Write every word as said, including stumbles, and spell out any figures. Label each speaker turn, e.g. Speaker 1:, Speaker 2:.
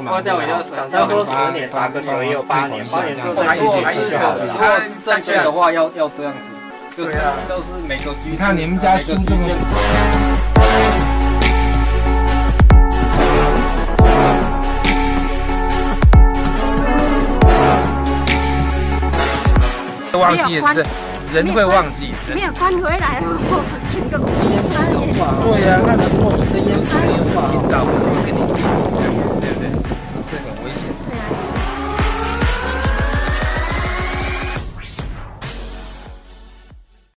Speaker 1: 挂掉也要
Speaker 2: 厂商说十年，打个头也有八年，八年之后再继续就好了。
Speaker 1: 如果是正确的话，要要这样子，就是就是每个居，
Speaker 3: 你看你们家书这么。忘记了，人会忘记。
Speaker 4: 没有关回来，我整个
Speaker 3: 烟气的话，对呀、啊，那如果你这烟气的话，引导我会跟你讲，对不对？